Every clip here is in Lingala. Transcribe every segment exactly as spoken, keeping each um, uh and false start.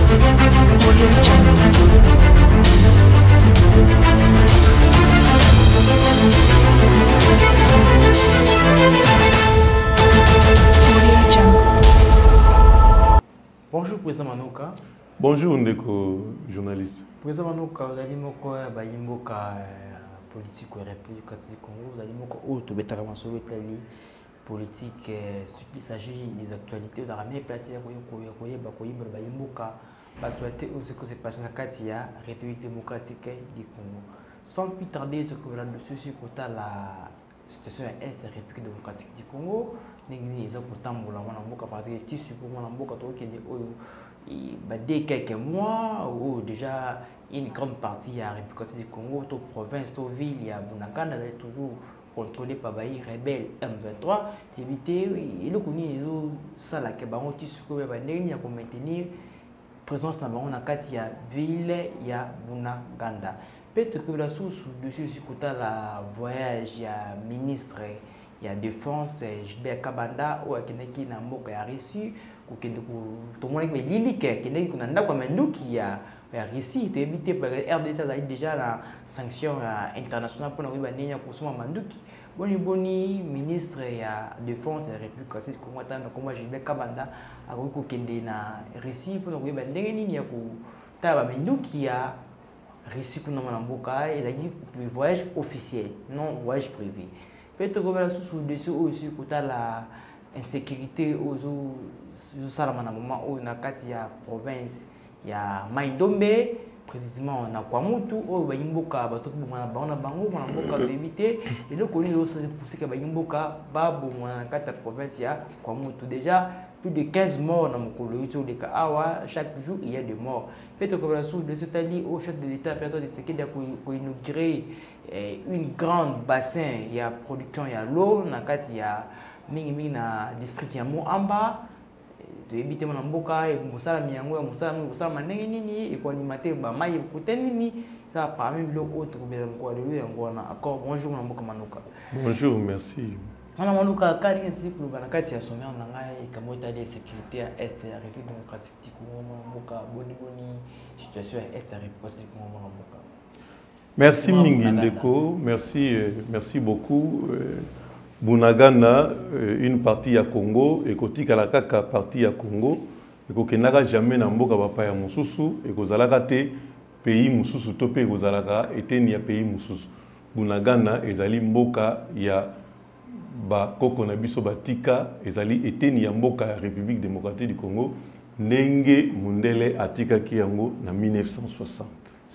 Bonjour, Président Manouka. Bonjour, Ndeko, journaliste. Président Manouka, vous allez me dire que politique de la République du Congo, vous allez me dire que la politique, il s'agit des actualités, vous avez placé parce que ce qui s'est passé dans la République démocratique du Congo. Sans plus tarder, je vais vous dire que la situation est la République démocratique du Congo. Nous avons quelques mois où déjà une grande partie de la République du Congo, toute province, toute ville, il y a Bunagana, elle est toujours contrôlée par les rebelles M vingt-trois. Éviter, et donc on est ça là que baron tissu que il y a pour maintenir présence dans la ville, il y a Bunagana. Peut-être que la source dessus sur la voyage, il y a ministre. Il y a défense, Gilbert Kabanda, ou qui n'a pas reçu, ou qui tout le monde est lié, qui n'a pas qui a réussi, tu éviter par R D C a déjà la sanction internationale pour nous bannir pour son manduki. Boni boni ministre ya défense de la République c'est comme attendre comme Gilbert Kabanda a ko kende na réussi pour nous bannir ni ya ko taba manduki a réussi pour nous mboka et la voyage officiel, non voyage privé. Peut-être que la sous-dessus aussi pour la insécurité aux salamana moment où na kati ya province ya Maïdombe précisément na Kwamutu au bayimboka bato bongana bana bango na mboka éviter et le connaît aussi pousser que bayimboka babo na kati ya province ya Kwamutu déjà plus de quinze morts dans mon colonie de Kawa chaque jour il y a des morts. Peut-être que la sous-dessus tali au chef de l'État peut-être de ce qui a inauguré une grande bassin, il y a production, il y a l'eau, il y a un district, il y a Moamba, de éviter mon amboka, et Moussala Miango, Moussala Moussala Manenini, et qu'on y maté, Maï Poutenini, ça parmi les autres, encore bonjour, Mamboka Manouka. Bonjour, merci. Madame Manouka, quand il y a un peu de sommet en Nangaï, comme il y a des sécurités à Est de la République démocratique du Congo, Mamboka, Boni Boni, situation à Est de la République du Congo, Mamboka. Merci Mingi Ndeko, merci, euh, merci beaucoup. Euh, Bunagana, euh, une partie à Congo, et Koti Kalakaka, partie à Congo, et Kokenaka jamais n'a mboka papa ya Mususu, et Kozalaka te pays Mususu topé Kozalaka, et te nia pays Mususu. Bunagana, ezali mboka ya ba koko na biso batika, ezali ete nia mboka ya République démocratique du Congo, Nenge Mundele atika kiyango na mille neuf cent soixante.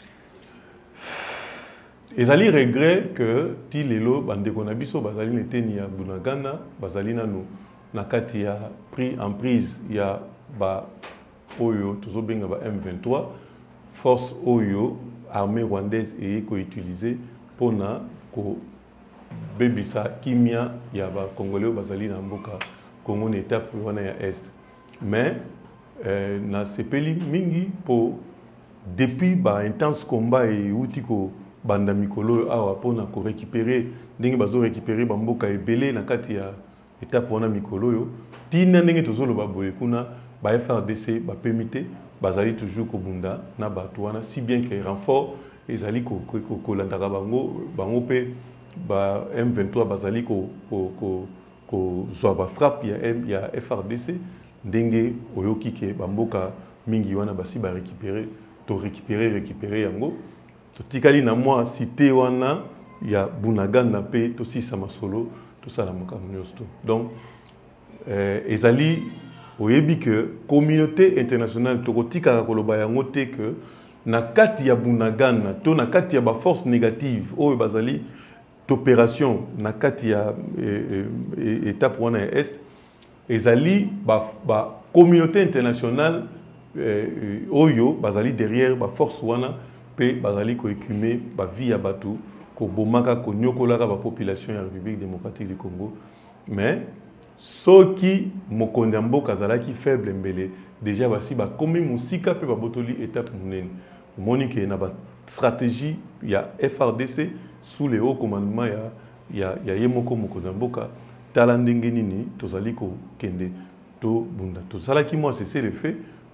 Et ça regret que Tilelo Bandekonabiso Bazali n'était ni à Bunagana, Bazali nanu nakati ya pris en prise ya ba Oyo Tozobenga ba M vingt-trois force Oyo armée rwandaise et ko utilisé pour na ko bebisa kimia ya ba Congolais Bazali na mboka Congo na étape wana ya est. Mais euh, na sepeli mingi pour depuis ba intense combat et outiko banda mikolo awa pona ko récupérer ndenge bazo récupérer bamboka ebele na kati ya étape wana mikolo yo tina ndenge tozolo baboye kuna ba F R D C ba permité bazali toujours ko bunda na bato wana si bien que renfort ezali ko ko ko landaka bango bango pe ba M vingt-trois bazali ko ko ko ko zwa ba frappe ya M ya F R D C ndenge oyoki ke bamboka mingi wana basi ba récupérer to récupérer récupérer yango. Tikali na moi cité wana ya Bunagana pe to sisa masolo tout ça la mokamunyosto. Donc euh, ezali oyebi que communauté internationale to kotika koloba yango te que na kati ya Bunagana to na kati ya ba force négative oyo bazali d'opération na kati ya eh, eh, étape wana ya est ezali ba, ba communauté internationale eh, oyo bazali derrière ba force wana pe bazali ko écumer ba vie ya batu ko bomaka ko nyokolaka ba population ya République démocratique du Congo. Mais soki mokonzi mboka zalaki faible mbele déjà basi ba komi musika pe ba botoli étape munene monique na ba stratégie ya F R D C sous le haut commandement ya ya ya yemoko mokonzi mboka tala ndenge nini tozali ko kende to bunda to salaki moi c'est le fait ko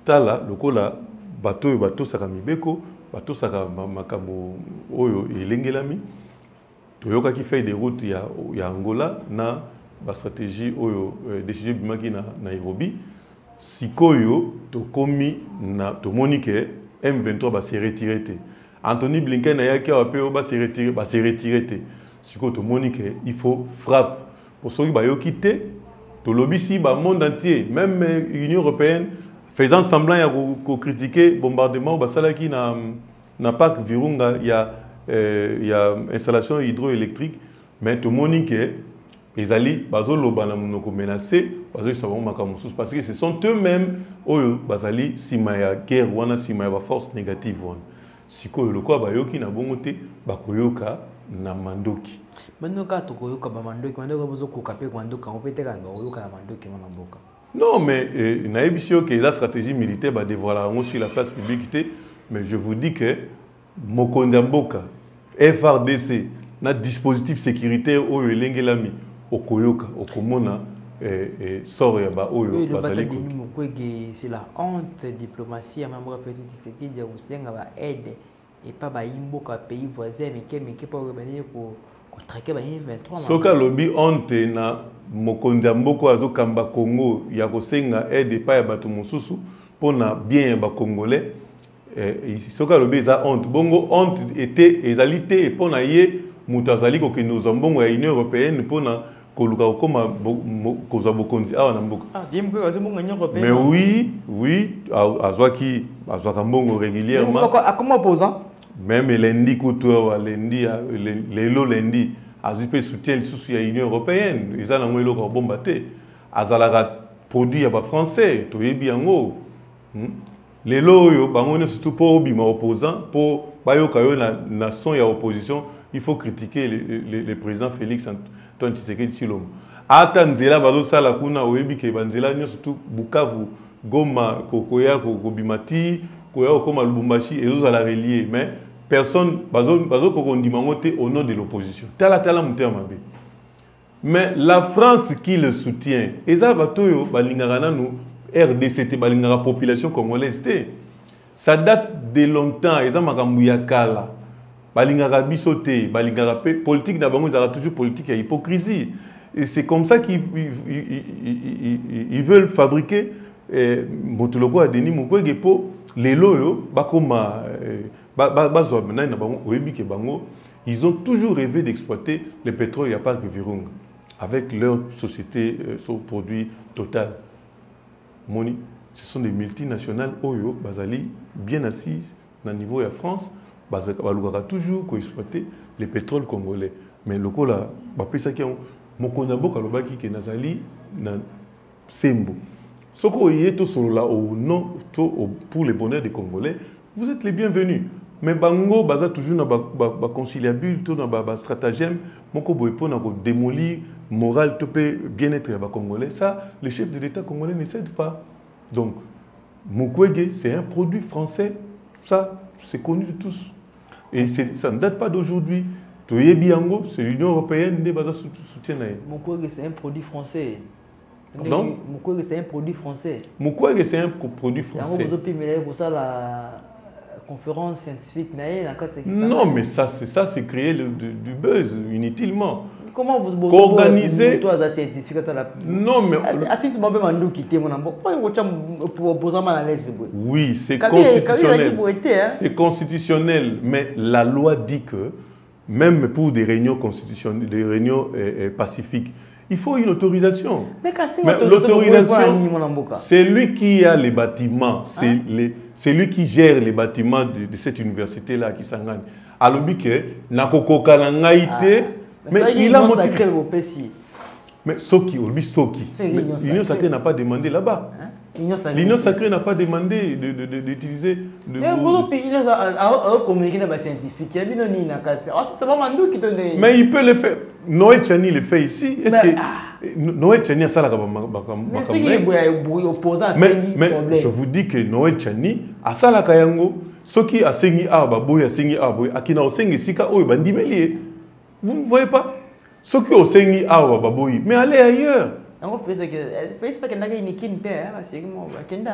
tala lokola bato bato saka mibeko bato saka makambo oyo elengelami toyoka ki fait des routes ya ya Angola na ba stratégie oyo décision bimaki na Nairobi sikoyo to komi na to monique M vingt-trois ba se retirer. Anthony Blinken a yaki a peu ba se retirer ba se retirer. Sikoyo to monique il faut frappe pour ceux qui ba yo quitter to lobby si ba monde entier même l'Union européenne faisant semblant ya ko critiquer bombardement ba salaki na na parc Virunga il y a euh, il y a installation hydroélectrique mais to monique ils allaient bazo lobana monoko menacé bazo savon makamusus parce que ce sont eux-mêmes oyo bazali sima ya guerre wana sima ya ba force négative wana siko le quoi bayoki na bongote bakoyoka na mandoki mandoka to koyoka ba mandoki mandoka bozo kokape mandoka on peut te kanga oyoka na mandoki na mboka. Non mais euh, na ebisio que la stratégie militaire ba dévoiler sur la place publique mais je vous dis que Mokonda Mboka F R D C na dispositif sécuritaire oyo elengelami okoyoka okomona eh, eh, sort ya ba oyo bazali ko c'est la honte diplomatie ma mboka petit c'est dire usenga ba aide et pas ba imboka pays voisin mais que mais que pas revenir ko ko traquer ba vingt-trois soka lobby honte na Mokonda Mboka azokamba Congo ya kosenga aide pa ya bato mosusu pona bien ya ba congolais eh soka lobby za honte bongo honte était ezalité et pona ye mutazali ko ke nous ambongo ya Union européenne pona koluka okoma koza bokonzi awa na mboka. Ah, dis moi que mon Union européenne. Mais oui, oui, azwaki azwaka mbongo régulièrement. Comment opposant? Même lundi kutoa lundi lelo lundi azupe soutien sous ya Union européenne, ils ana ngwelo ko bomba te. Azalaka produit ya ba français, to yebi yango. Lelo yo bangone surtout pour obima opposant pour bayoka yo na nation ya opposition, il faut critiquer le, le, le président Félix Antoine Tshisekedi Tshilombo. Ata nzela bazo sala kuna oyebi ke banzela nyo surtout Bukavu, Goma, Kokoya, Kokobimati, Koya Koma Lubumbashi et aux à la relier mais personne bazo bazo kokondimangote au nom de l'opposition. Tala tala mutema be. Mais la France qui le soutient, eza batoyo balingaka nanu R D C T balingaka population congolaise te. Ça date de longtemps, eza makambu ya kala. Balingaka bisote, balingaka politique na bango ezaka toujours politique ya hypocrisie. Et c'est comme ça qu'ils ils, ils, ils, ils veulent fabriquer Motoloko a Denis Mukwege po les loyo bakoma bazo na bango oyebi ke bango ils ont toujours rêvé d'exploiter le pétrole ya parc Virunga avec leur société sur produit Total. Moni, ce sont des multinationales oyo bazali bien assises na niveau ya France. Balugaka toujours ko exploiter les pétroles congolais mais lokola ba pesa ki Mokonda Mboka lobaki ke nazali na sembo soko yeto solola au nom pour le bonheur des Congolais vous êtes les bienvenus mais bango baza toujours na ba, ba, ba conciliabule to na ba, ba stratagème moko boye pona ko démolir moral to pe bien-être ya ba Congolais ça le chef de l'État congolais ne cède pas donc Mukwege c'est un produit français ça c'est connu de tous. Et ça ne date pas d'aujourd'hui. Toyebiango, c'est l'Union européenne qui soutient. Mukwege, c'est un produit français. Non. Mukwege, c'est un produit français. Mukwege, c'est un produit français. Pour ça, la conférence scientifique. Non, mais ça, c'est créer le, du, du buzz inutilement. Comment vous organiser toi as scientifique ça la non mais assis moi même andou quitter mon ambo pour poser mal à l'aise oui c'est constitutionnel c'est constitutionnel mais la loi dit que même pour des réunions constitutionnelles des réunions euh, pacifiques il faut une autorisation mais, mais l'autorisation c'est lui qui a les bâtiments c'est hein? les c'est lui qui gère les bâtiments de, de cette université là qui s'engage alors que nakokoka na ngaite mais, mais il a motivé. Mais Soki, Olbi Soki. L'Union sacrée n'a pas demandé là-bas. Hein? L'Union sacrée n'a pas demandé d'utiliser. De, de, de, de... Mais il peut le faire. Noël Tchani le fait ici. Est-ce que ah. Noël Tchani a ça là? Mais je vous dis que Noël Tchani a ça là Kayango. Soki a sengi arba boy a sengi arba akina o sengi sika oyo bandimeli. Vous ne voyez pas? Ce qui est Sengi Awa Baboui, mais allez ailleurs.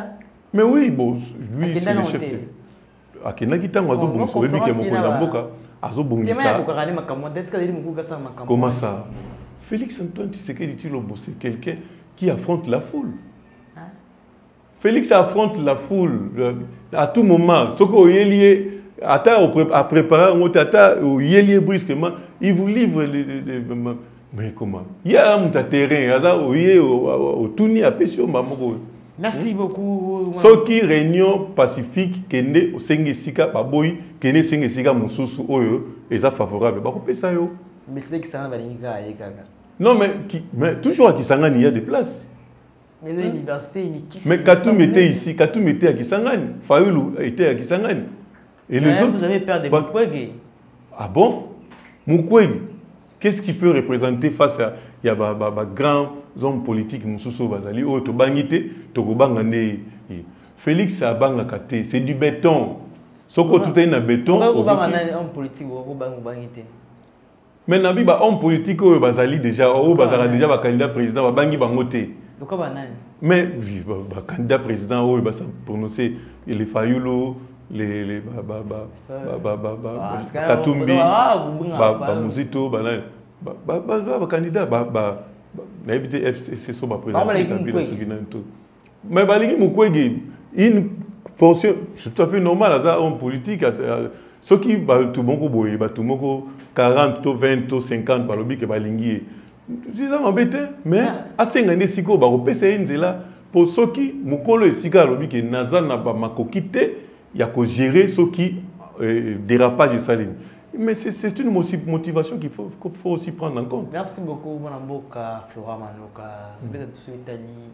Mais oui, bon, lui, c'est le chef. Akendaki tango azo bongisa oyebi ke mokonzi ya mboka azo bongisa. Comment ça? Félix Antoine Tshisekedi Tshilombo, c'est quelqu'un qui affronte la foule. Hein? Félix affronte la foule à tout moment. Ce qu'on est lié à préparer, on est lié brusquement. Il vous livre les. Mais comment? Il y a un terrain, il y a au Touni à Pessio Mamoko. Merci beaucoup. Ce qui réunion pacifique, Kende, au Sengesika, Baboy, Kende Sengesika, Moussousou, Oyo, et ça favorable. Bah, on ça yo. Mais c'est que ça va venir. Non, mais, qui, mais toujours à Kisangani, il y a des places. Mais l'université, hein? Mais Katou mettait ici, Katou mettait à Kisangani, Fayoulou était à Kisangani. Et les autres, vous avez peur de Mukwege. Ah bon? Mukwege, qu'est-ce qu'il peut représenter face à il y a des grands hommes politiques Moussousso Bazali, oh, to bangite, to bangane. Félix a bangakate, c'est du béton. Soko tout est en béton. Homme politique, bangite. Mais nabi ba homme politique au Bazali déjà, au Bazara déjà ba candidat président ba bangi bangote. Mais ba candidat président au ba prononcer les Fayoulo, les les ba ba ba ba ba ba Katumbi, ba ba Muzito, ba ba ba ba candidat ba ba na habité F C C so ba président. Mais balingi Mukwege une portion c'est tout à fait normal à homme politique ceux qui ba tout bon ko boye ba tout moko quarante, vingt, cinquante, par le bic et balingi. C'est ça m'embêté, mais à cinquante siko, bah au P C N là pour ceux qui mukolo et sika le bic et Nazan n'a pas makokite, il y a qu'à gérer ceux qui dérapage de saline. Mais c'est une motivation qu'il faut, qu'il faut aussi prendre en compte. Merci beaucoup, mon amboka, Flora Manoka, peut-être tout Italie.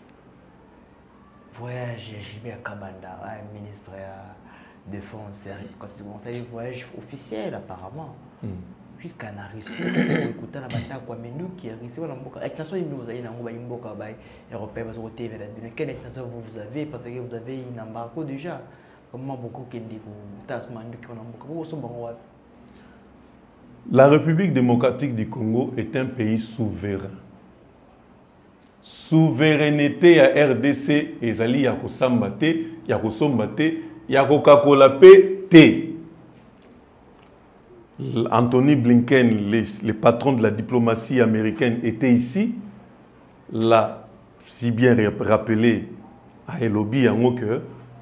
Voyage, j'ai mis à Kabanda, ministre de Défense, c'est un voyage officiel apparemment. Mm. Jusqu'à la Russie, écouter la bataille quoi mais nous qui Russie voilà mboka avec nation nous vous avez na ngoba mboka ba européen vous côté vers mais quelle nation vous avez parce que vous avez une embargo déjà comment beaucoup qui dit que tasman qui on mboka vous so bango. La République démocratique du Congo est un pays souverain. Souveraineté à R D C ezali ya kosamba te ya kosomba te ya kokakola pe te. Anthony Blinken, les, les patrons de la diplomatie américaine, étaient ici. L'a si bien rappelé à Elobi en haut que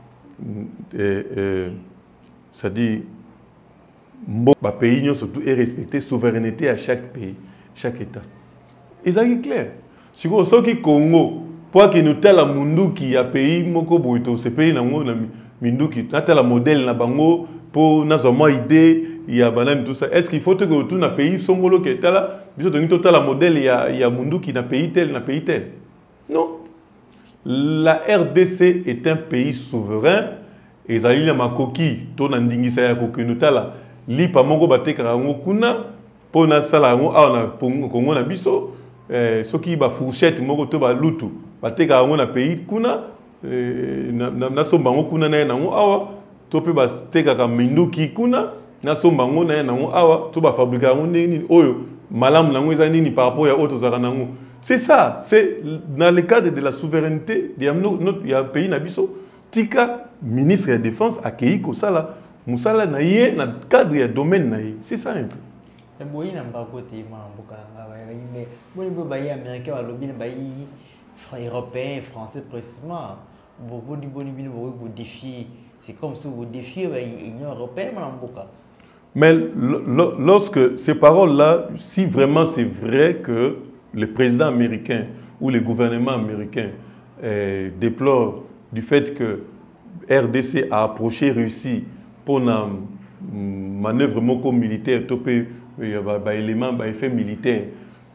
ça dit le pays surtout est respecté souveraineté à chaque pays, chaque État. Et ça est clair. Si vous avez Congo, pour que nous tel mundu qui a pays moko boito, ce pays nango na mindu qui na tel modèle na bango pour na zoma idée. Il y a banane tout ça. Est-ce qu'il faut que tout le pays songolo qui est là, biso de total modèle il y a il y a mundu qui n'a pays tel n'a pays tel. Non. La R D C est un pays souverain et zali na makoki to na ndingisa ya kokenutala li pa moko bateka ngo kuna pona sala ngo a na Congo na biso eh soki ba fourchette moko to ba lutu bateka ngo na pays kuna na na somba ngo kuna na ngo awa to pe ba teka ka minduki kuna na somba ngo na ngo awa to ba fabriquer ngo nini oyo malamu na ngo ezani ni par rapport à autres zaranango. C'est ça, c'est dans le cadre de la souveraineté, il y a un pays nabiso, tika ministre de la Défense a accueilli comme ça là, musala na yé dans le cadre du domaine na yé, c'est ça un peu. Et moi il n'a pas côté moi beaucoup mais moi les pays américains lobby les pays européens français précisément beaucoup de bonnes bonnes beaucoup défier, c'est comme si vous défiez l'Union européenne beaucoup. Mais lorsque ces paroles là, si vraiment c'est vrai que le président américain ou le gouvernement américain euh, déplore du fait que R D C a approché Russie pour une manœuvre moko militaire, topé élément, effet militaire,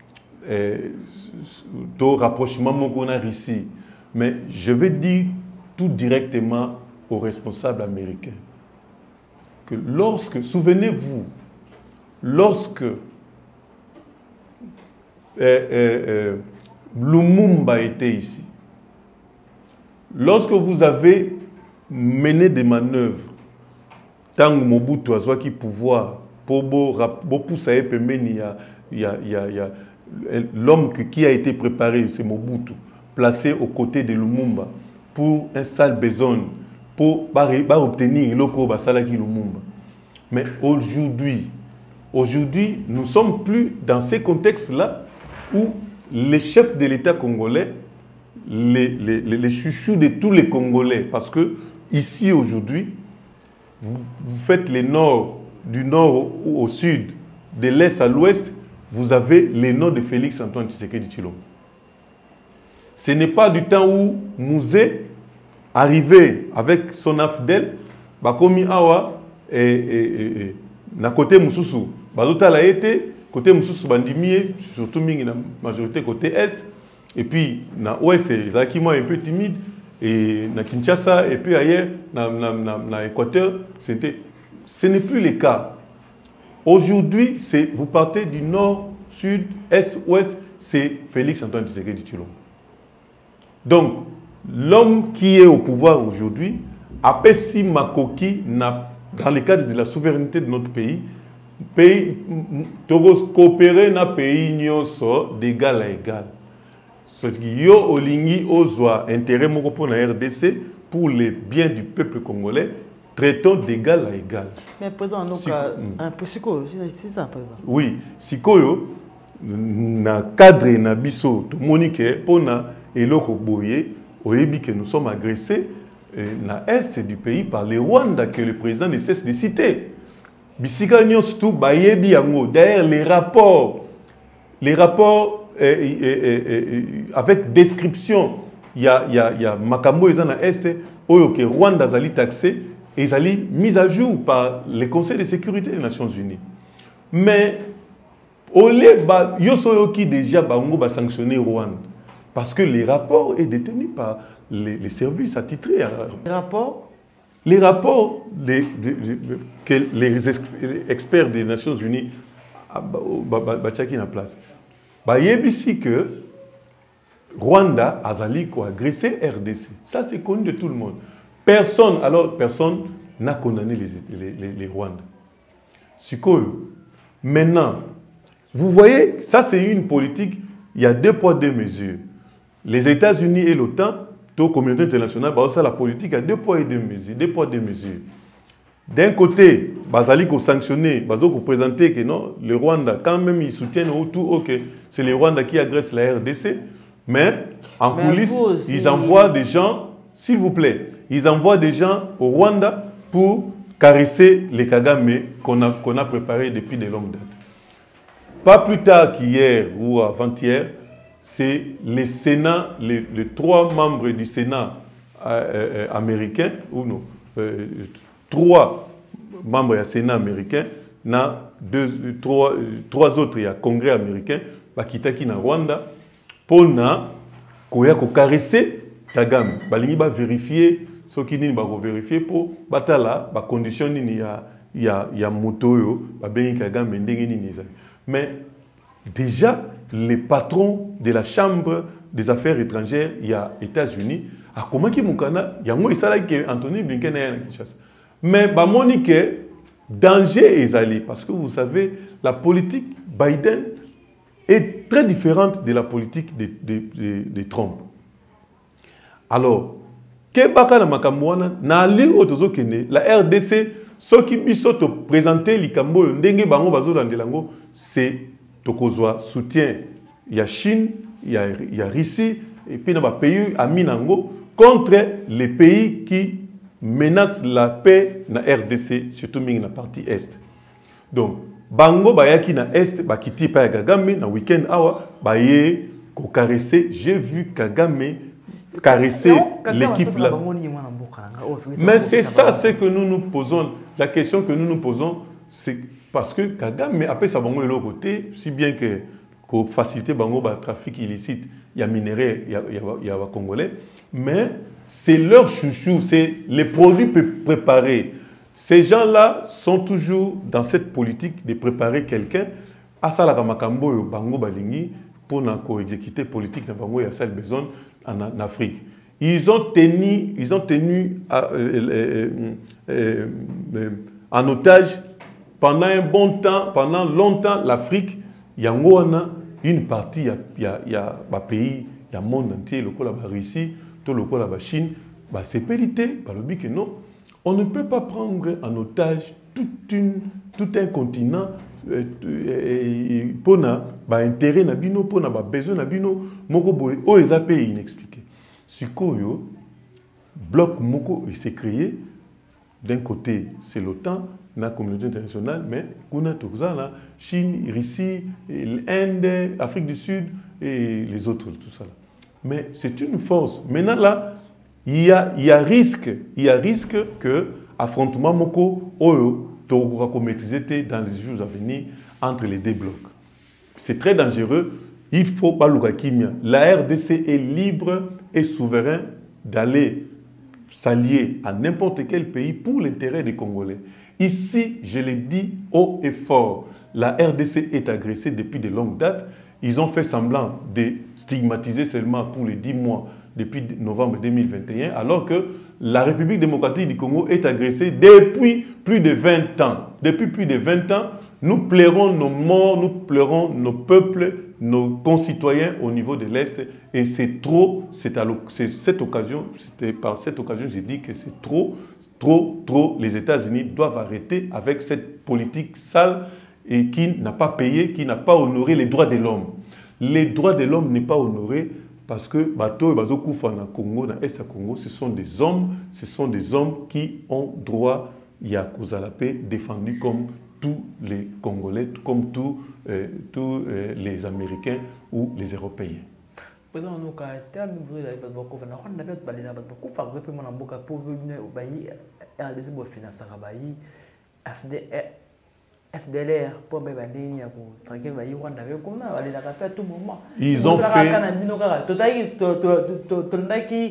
de rapprochement moko na Russie. Mais je vais dire tout directement aux responsables américains que lorsque, souvenez-vous, lorsque Euh, euh, euh, Lumumba était ici. Lorsque vous avez mené des manœuvres, tant que Mobutu a qui pouvoir, pour pousser il y a l'homme qui a été préparé, c'est Mobutu, placé aux côtés de Lumumba pour un sale besoin, pour obtenir le salaki lumumba. Mais aujourd'hui, aujourd'hui, nous ne sommes plus dans ces contextes-là où les chefs de l'État congolais, les, les, les, les chouchous de tous les Congolais, parce que ici aujourd'hui, vous, vous faites les nord, du nord au, au sud, de l'est à l'ouest, vous avez les noms de Félix Antoine Tshisekedi Tshilombo. Ce n'est pas du temps où Mouzé arrivé avec son afdel, bakomi awa et, et, et, na côté Moussoussou, bazota la été côté Moussoussou bandimie, surtout mingi na majorité côté est, et puis na ouest ils moi un peu timide, et na Kinshasa et puis ailleurs na na na, na Équateur, c'était, ce n'est plus le cas. Aujourd'hui, c'est vous partez du nord, sud, est, ouest, c'est Félix Antoine Tshisekedi Tshilombo. Donc, l'homme qui est au pouvoir aujourd'hui, Apesi Makoki, dans le cadre de la souveraineté de notre pays, pays coopérer dans le pays d'égal à égal. Ce qui est au Lingi, Ozwa, intérêt pour la R D C, pour les biens du peuple congolais, traitons d'égal à égal. Mais président, donc, un peu c'est ça, président. Oui, si koyo, na cadre na biso, tout monique, pour na eloko boye, oyebi que nous sommes agressés na est du pays par les Rwanda que le président ne cesse de citer. Bisika nyonso bayebi yango. D'ailleurs, les rapports, les rapports eh, eh, eh, eh, avec description, il y a, il y a, il y a makambo ezana est, oyo que Rwanda zali taxé et zali mis à jour par le Conseil de sécurité des Nations Unies. Mais olé ba yosoyo qui déjà bango ba sanctionner Rwanda parce que les rapports est détenu par les, les services attitrés. Les rapports Les rapports les, de, de, que les experts des Nations Unies ont en place. Il y a ici que Rwanda a agressé R D C. Ça, c'est connu de tout le monde. Personne, alors, personne n'a condamné les, les, les, les Rwandais. Maintenant, vous voyez, ça, c'est une politique, il y a deux poids, deux mesures. Les États-Unis et l'OTAN, la communauté internationale, bah, ça, la politique a deux poids et deux mesures. Deux poids, deux mesures. D'un côté, Bazali ko sanctionner, Bazali ko présenter que non, le Rwanda, quand même, ils soutiennent autour, ok, c'est le Rwanda qui agresse la R D C, mais en mais coulisses, aussi... ils envoient des gens, s'il vous plaît, ils envoient des gens au Rwanda pour caresser les Kagame qu'on a, qu'on a préparés depuis de longues dates. Pas plus tard qu'hier ou avant-hier, c'est les Sénats, les, les trois membres du Sénat euh, euh, américain, ou non, euh, trois membres du Sénat américain, na deux, trois, trois autres, il y a Congrès américain, qui sont na Rwanda, pour na caresser Kagame. Balingi ba vérifier, ce qui ni ba vérifier pour batala, ba condition ni ya ya ya moto ba ben Kagame ndenge ni. Mais déjà les patrons de la Chambre des affaires étrangères, il y a États-Unis, à comment qui moukana, il y a moi que Anthony Blinken est à Kinshasa. Mais bah monique danger est allé parce que vous savez la politique Biden est très différente de la politique de, de, de, de Trump. Alors, que baka na makamwana na ali otozo kene la R D C ce qui biso to présenter likambo ndenge bango bazo landelango c'est tokozwa soutien il y a Chine il y a il y a Russie et puis na ba pays amis nango contre les pays qui menacent la paix na R D C surtout mingi na partie est. Donc bango bayaki na est ba kiti pa Kagame na week-end awa baye ko caresser j'ai vu Kagame caresser l'équipe là. Mais c'est ça ce que nous nous posons. La question que nous nous posons, c'est parce que Kagame après ça bango de l'autre côté, si bien que pour faciliter bango le trafic illicite, il y a minerai, il y a il y a congolais, mais c'est leur chouchou, c'est les produits préparés. Ces gens-là sont toujours dans cette politique de préparer quelqu'un à ça la makambo bango balingi pour na co-exécuter politique na bango ya sale besoin en Afrique. Ils ont tenu, ils ont tenu à, euh, euh, euh, euh, en otage pendant un bon temps, pendant longtemps l'Afrique. Il y a une partie, il y a, il y a, il y a un pays, il y a le monde entier, le la Russie, tout le la Chine, bah, c'est périté, bah, le but que non. On ne peut pas prendre en otage toute une, tout un continent pour euh, bah, intérêt nabino, pour bah, besoin nabino, moko boy, o eza pe inexpliqué. Sikoyo, bloc moko s'est créé. D'un côté, c'est l'OTAN, la communauté internationale, mais on a tout ça là, Chine, Russie, l'Inde, Afrique du Sud et les autres, tout ça là. Mais c'est une force. Maintenant là, il y a, il y a risque, il y a risque que affrontement moko oyo to maîtriser dans les jours à venir entre les deux blocs. C'est très dangereux. Il faut pas le kimia. La R D C est libre et souverain d'aller s'allier à n'importe quel pays pour l'intérêt des Congolais. Ici, je l'ai dit haut et fort, la R D C est agressée depuis de longues dates. Ils ont fait semblant de stigmatiser seulement pour les dix mois depuis novembre deux mille vingt et un, alors que la République démocratique du Congo est agressée depuis plus de vingt ans. Depuis plus de vingt ans, nous pleurons nos morts, nous pleurons nos peuples, nos concitoyens au niveau de l'Est. Et c'est trop, c'est cette occasion, c'était par cette occasion que j'ai dit que c'est trop, trop, trop. Les États-Unis doivent arrêter avec cette politique sale et qui n'a pas payé, qui n'a pas honoré les droits de l'homme. Les droits de l'homme n'est pas honoré parce que Bato et Bazo Koufa dans Congo, dans l'Est Congo, ce sont des hommes, ce sont des hommes qui ont droit, il y a la paix, défendu comme tous les Congolais, comme tous, euh, tous euh, les Américains ou les Européens. Président, nous avons terme de la beaucoup on a fait parler de beaucoup par exemple mon amboka pour venir au pays R D C pour financer Rabaï F D L R pour me bandini pour tranquille baï on avait comme ça aller la faire à tout moment. Ils ont fait totalement totalement qui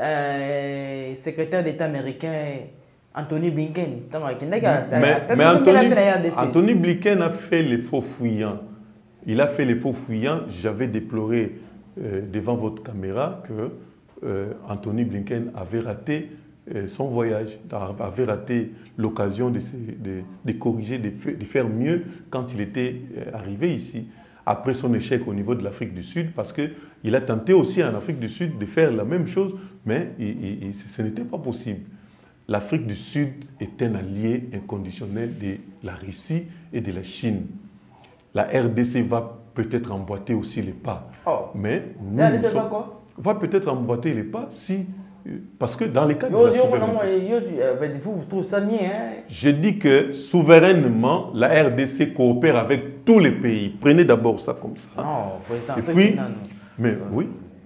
secrétaire d'État américain Anthony Blinken. Mais, mais Anthony, Anthony Blinken a fait les faux fuyants. Il a fait les faux fuyants. J'avais déploré euh, devant votre caméra que euh, Anthony Blinken avait raté euh, son voyage, avait raté l'occasion de, de, de corriger, de, de faire mieux quand il était euh, arrivé ici. Après son échec au niveau de l'Afrique du Sud, parce qu'il a tenté aussi en Afrique du Sud de faire la même chose, mais il, il, ce n'était pas possible. L'Afrique du Sud est un allié inconditionnel de la Russie et de la Chine. La R D C va peut-être emboîter aussi les pas. Oh. Mais nous, la R D C va quoi? Va peut-être emboîter les pas si... Parce que dans les cas de la souveraineté... Vous trouvez ça bien, hein? Je dis que souverainement, la R D C coopère avec tous les pays. Prenez d'abord ça comme ça. Non, président. Et puis... Mais oui.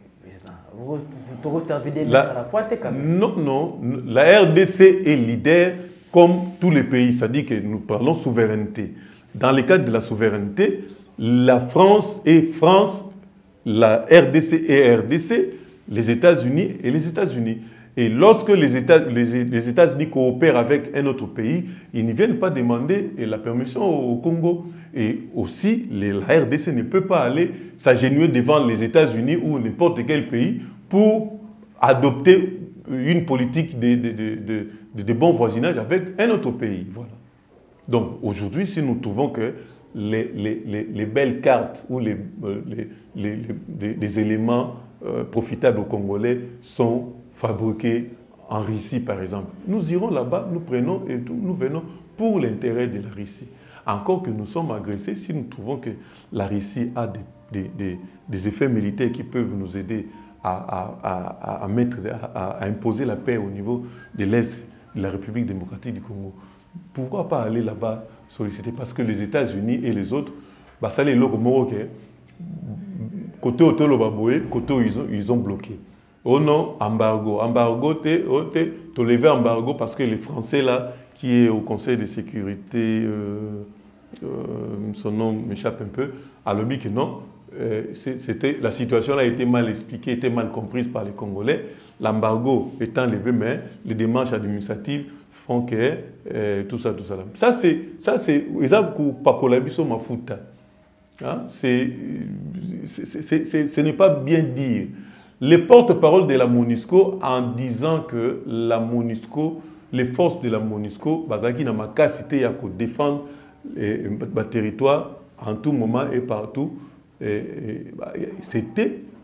Vous vous servez des la, à la fois, quand même. Non, non. La R D C est leader comme tous les pays. C'est-à-dire que nous parlons souveraineté. Dans le cadre de la souveraineté, la France est France, la R D C est R D C, les États-Unis et les États-Unis. Et lorsque les États-Unis les États coopèrent avec un autre pays, ils ne viennent pas demander la permission au Congo. Et aussi, les, la R D C ne peut pas aller s'agenouiller devant les États-Unis ou n'importe quel pays pour adopter une politique de, de, de, de, de, de bon voisinage avec un autre pays. Voilà. Donc aujourd'hui, si nous trouvons que les, les, les, les belles cartes ou les, les, les, les, les éléments euh, profitables aux Congolais sont fabriqués en Russie, par exemple, nous irons là-bas, nous prenons et nous venons pour l'intérêt de la Russie. Encore que nous sommes agressés, si nous trouvons que la Russie a des, des, des, des effets militaires qui peuvent nous aider à, à, à, à, mettre, à, à imposer la paix au niveau de l'Est de la République démocratique du Congo, pourquoi pas aller là-bas solliciter? Parce que les États-Unis et les autres, bah, ça les locaux marocains, côté Otolo Baboué, côté ils ont, ils ont bloqué. Oh non, embargo. Embargo, tu levé embargo parce que les Français là, qui est au Conseil de sécurité, euh, euh, son nom m'échappe un peu, a le dit que non, euh, c'était, la situation là a été mal expliquée, était mal comprise par les Congolais. L'embargo étant levé, mais les démarches administratives font que euh, tout ça, tout ça. Là. Ça, c'est, ça, c'est, exemple, pour Pakolabiso Mafuta. Hein, c'est, ce n'est pas bien dire. Les porte-parole de la MONUSCO en disant que la MONUSCO, les forces de la MONUSCO, Bazaki n'a pas cité à défendre le territoire en tout moment et partout. C'était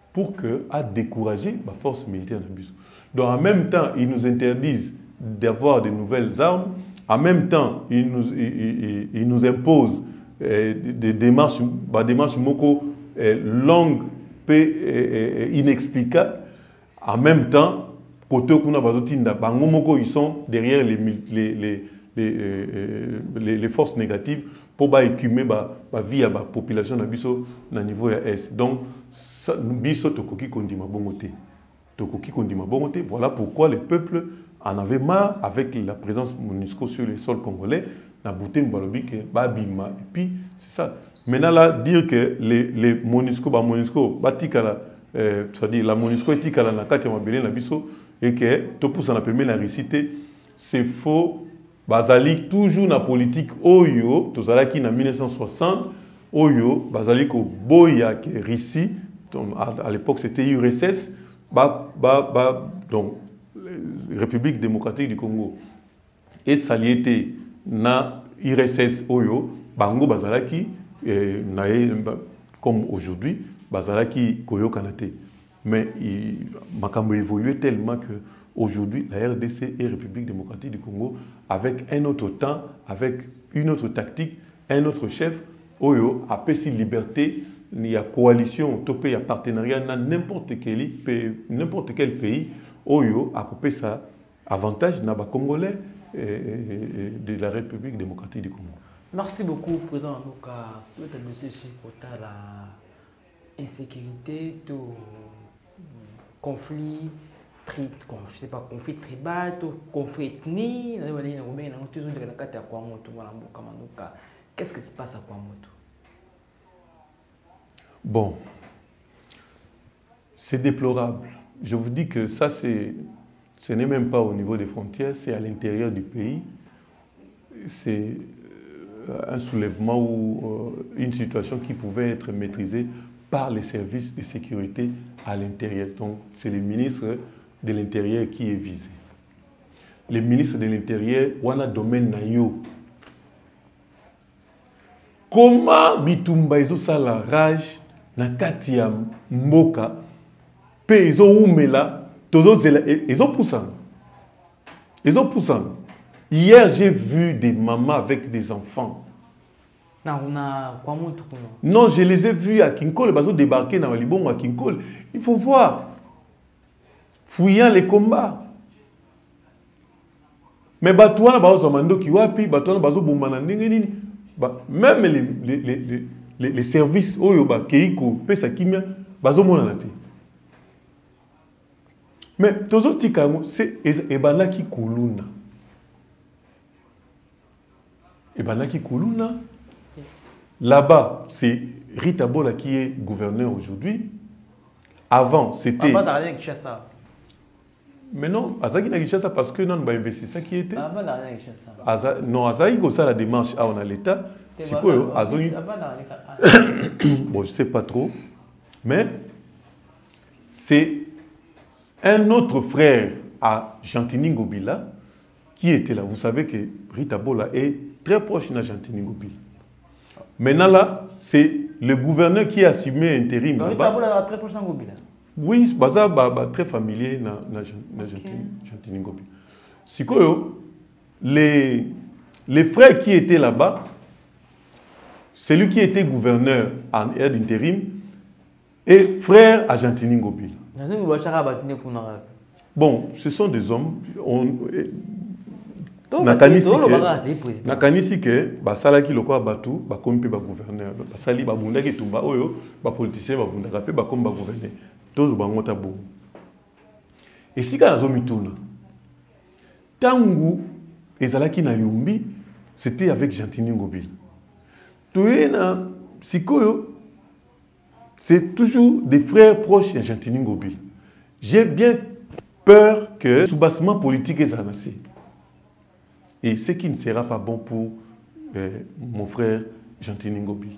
pour que à décourager la force militaire de Biso. Donc en même temps, ils nous interdisent d'avoir de nouvelles armes. En même temps, ils nous, ils, ils, ils nous imposent euh, des démarches, bah, démarches moko, euh, longues et euh, inexplicables. En même temps, côté ils sont derrière les, les, les, les, euh, les, les forces négatives pour écumer la vie à la population de Biso au niveau de l'Est. Donc, Biso tokoki kondima bongote. Tokoki kondima bongote. Voilà pourquoi le peuple en avait marre avec la présence MONUSCO sur le sol congolais. Na bouté mbalobi ke babima. Et puis, c'est ça. Maintenant, là, dire que les, les MONUSCO, bah, MONUSCO, bah, tikala, euh, c'est-à-dire la MONUSCO est tikala na kati ya mabele na biso, et que tout pour s'en permet la réciter, c'est faux. Bazali toujours na politique Oyo, tozalaki na mille neuf cent soixante, Oyo, Bazali ko boya ke Russie, à l'époque c'était U R S S, ba, ba, ba, donc République démocratique du Congo. Et ça y était na U R S S Oyo, bango Bazalaki, eh, na, comme aujourd'hui, Bazalaki Koyo Kanate. Mais il m'a évolué tellement que aujourd'hui, la R D C et République démocratique du Congo, avec un autre temps, avec une autre tactique, un autre chef, Oyo a pessi liberté, il y a coalition, il y a partenariat dans n'importe quel pays, n'importe quel pays, Oyo a coupé ça avantage dans les Congolais de la République démocratique du Congo. Merci beaucoup, Président Anouka. Tout le monsieur sur la insécurité, tout conflit. Je sais pas, conflit tribal, conflit ethnique, qu'est-ce qui se passe à Kwamoto? Bon, c'est déplorable. Je vous dis que ça, ce n'est même pas au niveau des frontières, c'est à l'intérieur du pays. C'est un soulèvement ou une situation qui pouvait être maîtrisée par les services de sécurité à l'intérieur. Donc, c'est le ministre de l'Intérieur qui est visé. Le ministre de l'Intérieur, wana domaine na yo. Comment bitumba izo sala rage na kati ya mboka pe izo umela tozo zela izo poussant. Izo poussant. Hier, j'ai vu des mamans avec des enfants. Non, je les ai vus à Kinkole, ils ont débarqué dans Libongo à Kinkole. Il faut voir. Fouillant les combats. Mais Batouana, même les, les, les, les, les services, Keiko, Pesakimia, mais Tozo Tikango, c'est Ebanaki Kuluna. Ebanaki Kuluna. Là-bas, c'est Rita Bola qui est gouverneur aujourd'hui. Avant, c'était. Mais non, Azaki n'a Kinshasa parce que non, on va investir ça qui était. Non, Azaki comme ça la démarche à on a l'État. C'est quoi Azaki? Bon, je sais pas trop, mais c'est un autre frère à Gentini Ngobila qui était là. Vous savez que Rita Bola est très proche de Gentini Ngobila. Maintenant là, c'est le gouverneur qui a assumé intérim. Rita Bola est très proche de Ngobila. Oui, c'est très familier dans Gentini Ngobila. Si les, les frères qui étaient là-bas, celui qui était gouverneur en aide d'intérim et frère à Gentini Ngobila. Bon, ce sont des hommes. On, nakanisi ke basala ki lokwa batu ba kompi ba gouverneur basali ba bunda ki tumba oyo ba politicien ba bunda ka pe ba komba gouverneur tozo ba ngota bo et si kana zo mituna tangu ezalaki na yumbi c'était avec Gentini Ngobila toyena sikoyo c'est toujours des frères proches de Gentini Ngobila. J'ai bien peur que soubassement politique est annoncé. Et ce qui ne sera pas bon pour euh, mon frère Gentini Ngobila.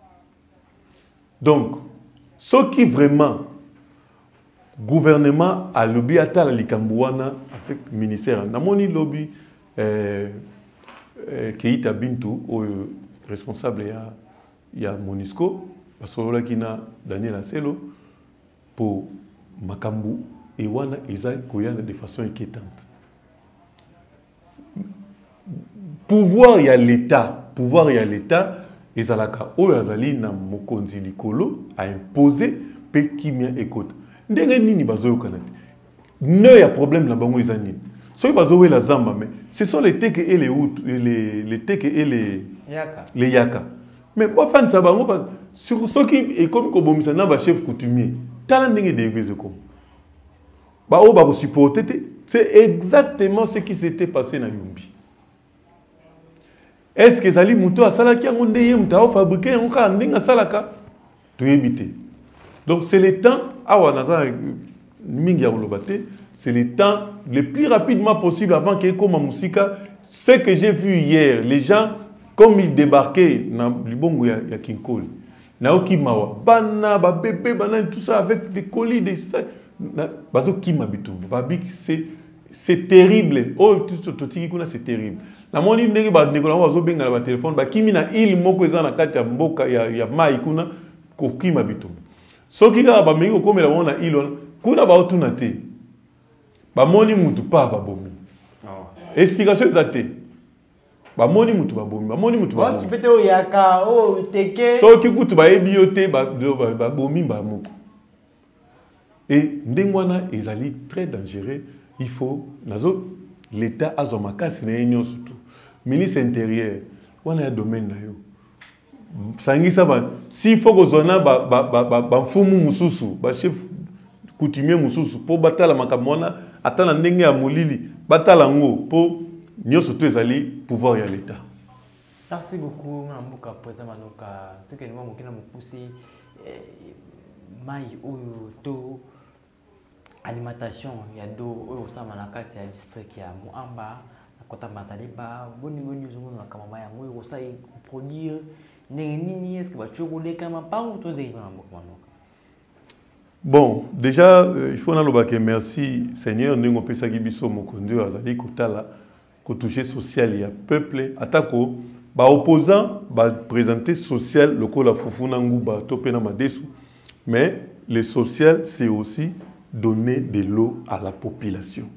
Donc, ce qui vraiment, gouvernement a lobby à la Likambouana avec le ministère, Namoni lobby, euh, euh, Keita Bintou, euh, responsable, il y a MONUSCO, parce que là, il y a Daniel Asselo, pour makambu et wana eza koyana de façon inquiétante. Pouvoir y a l'État, pouvoir y a l'État, ezalaka oyo azali na mokonzi likolo a imposer pe kimia ekota. Ndenge nini bazoyo kanati. Ne ya problème na bango ezani. Soki bazowe la zamba mais ce sont les teke et les out les les teke et les yaka. Les yaka. Mais ba fan sa bango sur soki et comme ko bomisa na ba chef coutumier. Tala ndenge de église ko. Ba o ba ko supporter, c'est exactement ce qui s'était passé na Yumbi. Est-ce que Zali Mouto a salaki en ondeye mutao fabriqué en ka ndinga salaka to éviter. Donc c'est le temps awa naza mingi ya olobate, c'est le temps le plus rapidement possible avant que comme musika ce que j'ai vu hier, les gens comme ils débarquaient dans Libongo ya, ya Kinkoli. Na okimawa bana ba bébé bana tout ça avec des colis des bazo kima bitumbu. Babik c'est c'est terrible. Oh tout tout kuna c'est terrible. La moni ndenge ba ndekola wazo benga na téléphone ba kimi na il moko eza na kati ya mboka ya ya mai kuna ko kima bitumbu. Soki ka ba mengi ko komela wona ilon kuna ba otuna te. Ba moni mutu pa ba bomi. Oh. Explication exacte. Ba moni mutu ba bomi, ba moni mutu ba bomi. Ki pete o yaka o teke. Soki kutu ba ebiote ba ba bomi ba moko. Et ndengwana ezali très dangereux, il faut nazo l'État a son makasi na union surtout. Ministre intérieur, on a un domaine na yo. Sangisa ba si faut que zona ba ba ba ba mfumu mususu, ba chef coutumier mususu pour batala makamona atana ndenge ya molili, batala ngo pour nyo surtout ezali pouvoir ya l'État. Merci beaucoup Mbuka président Manoka. Tout que nous mokina mokusi mai oyo to alimentation ya do oyo sama na kati ya district ya Muamba na kota Mataliba boni boni zungu na kama ya ngoyo kosa produire nini est-ce que va chocolat kama pas ou tout des bon déjà euh, il faut nalobake merci Seigneur ndingo pesa kibiso mokonzi azali kotala ko toucher social ya peuple atako ba opposant ba présenter social lokola fufuna nguba topena madesu mais le social c'est aussi donner de l'eau à la population.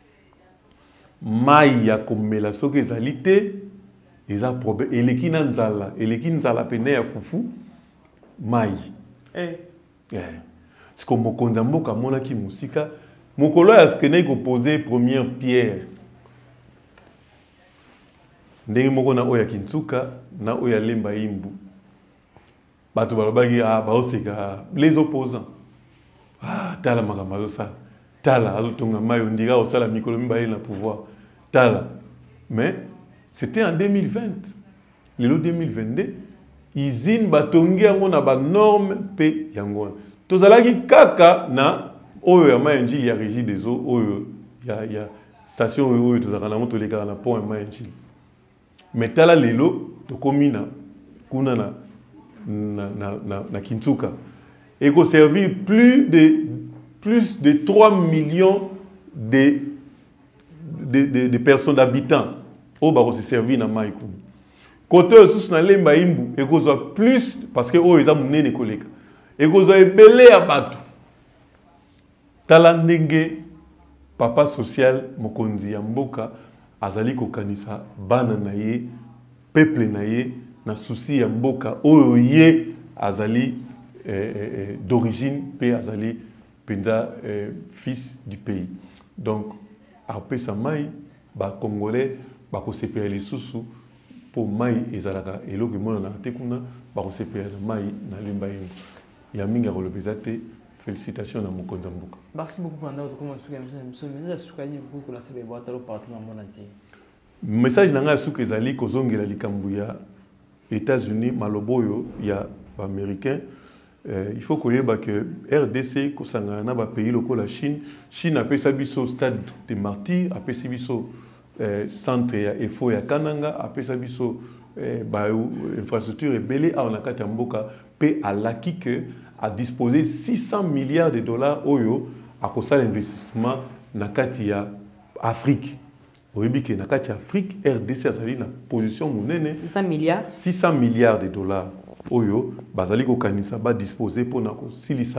Maïa comme la sokezalité, ils ont problème. Et les qui n'ont pas, et les qui n'ont pas peine à foufou, maï. Eh. C'est comme mon condamné comme mon aki musika, mon collègue a ce que n'est posé première pierre. Ndenge moko na oya kinsuka na oya lemba imbu. Bato balobaki ah baoseka les opposants. Ah, tala magamazo ça. Tala, azotonga mayo ndira osala mikolo mibale na pouvoir. Tala. Mais c'était en deux mille vingt. Le deux mille vingt-deux, izine batongi yango na ba norme pe yango. Tozalaki kaka na oyo ya mayenjili ya régie des eaux oyo ya ya station oyo tozalaka na moto leka na pont ya mayenjili. Mais tala lelo tokomi na kuna na na na na Kintuka. Et qu'on servir plus de, plus de trois millions de, de, de, de personnes, d'habitants au Baro se servir dans Maïkoum. Côté sous na lemba imbu, et qu'on soit plus, parce que oh, ils ont mené les collègues, et qu'on soit belé à Batou. Talandenge, papa social, mokonzi ya mboka, azali kokanisa, bana na ye, peuple na ye, na souci ya mboka, oh ye, azali, d'origine P. Azali Penda, euh, fils du pays. Donc, après ça, Maï, les Congolais, bah ko C P L sous pour Maï et Zalaka et l'autre monde na tekuna, bah ko C P L Maï na limba yingo. Ya minga rolobezate, félicitations à Mokonza Mbuka. Merci beaucoup pour notre comment tu as nous sommes là sur Kali beaucoup pour la célébrer partout dans le monde entier. Message nanga suke zali kozongela likambu ya États-Unis maloboyo ya américain. Euh, il faut que R D C, que pays local la Chine, Chine a fait sa stade de martyrs, a fait sa centre et faux ya Kananga, a fait sa infrastructure et belé à Onakati Mboka, paix à l'acquis que a disposé six cents milliards de dollars oyo à cause de l'investissement na kati ya Afrique. Oibike na kati Afrique, R D C a sali na position monene six cents milliards six cents milliards de dollars. Oyo, bazali ko kanisa ba disposer pour na ko silisa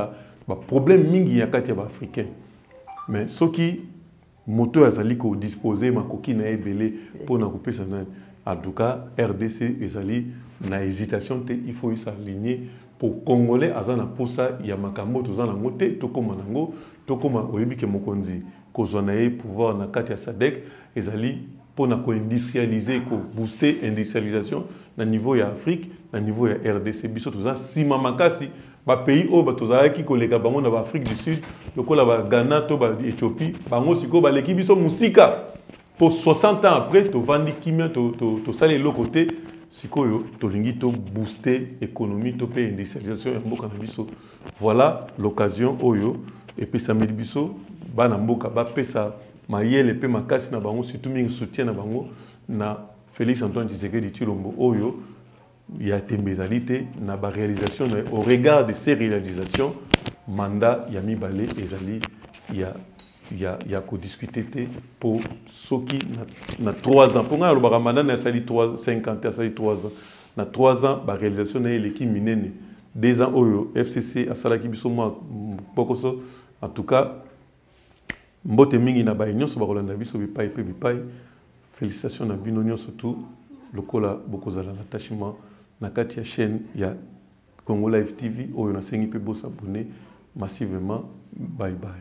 ba problème mingi ya kati ya ba africain mais soki moto azali ko disposer makoki na ebele pour na kopesa na en tout cas R D C ezali na hésitation te il faut s'aligner pour congolais azana posa ya makambo tozana ngote to koma nango to koma oyebi ke mokonzi kozwa na ye pouvoir na kati ya SADC ezali pour na ko industrialiser ko booster industrialisation na niveau ya Afrique na niveau ya R D C biso toza sima makasi ba pays o ba tozalaki koleka bango na ba Afrique du Sud lokola ba Ghana to ba Éthiopie bango siko ba leki biso musika pour soixante ans après to vandi kimia to to to sale lo côté sikoyo to lingi to booster économie to pe industrialisation ya mboka na biso voilà l'occasion oyo et puis ça met biso ba na mboka ba pesa mayele pe makasi na bango surtout mingi soutien na bango na Félix Antoine Tshisekedi Tshilombo oyo il y a des mézalités na ba réalisation au regard de ces réalisations mandat yami balé ezali il y a il y a il y a ko discuter pour soki na trois ans pour nga le mandat na sali trois cinquante sali trois ans na trois ans ba réalisation na l'équipe minene deux ans oyo F C C asala ki biso mo pokoso en tout cas mbote mingi na ba union so ba kolanda biso bi pai pe bi pai félicitations na bino union surtout lokola bokozala l'attachement na kati ya chaîne ya Congo Live T V oyo na sengi pe bo s'abonner massivement bye bye.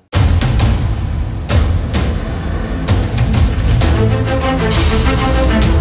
Mm.